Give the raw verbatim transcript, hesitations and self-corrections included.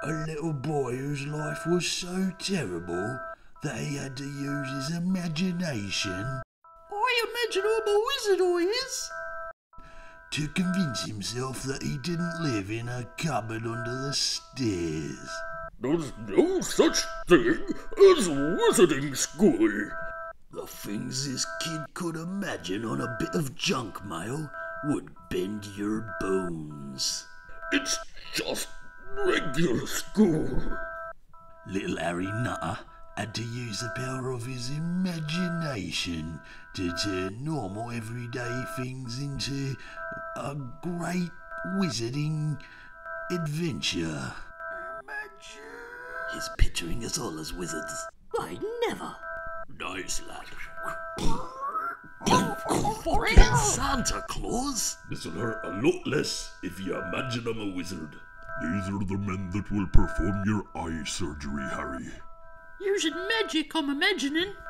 a little boy whose life was so terrible that he had to use his imagination. I imagine I'm a wizard, I is. To convince himself that he didn't live in a cupboard under the stairs. There's no such thing as wizarding school. The things this kid could imagine on a bit of junk mail would bend your bones. It's just regular school. Little Harry Nutter had to use the power of his imagination to turn normal everyday things into a great wizarding adventure. He's picturing us all as wizards. I never. Nice, lad. Fucking Santa Claus! This'll hurt a lot less if you imagine I'm a wizard. These are the men that will perform your eye surgery, Harry. Using magic, I'm imagining.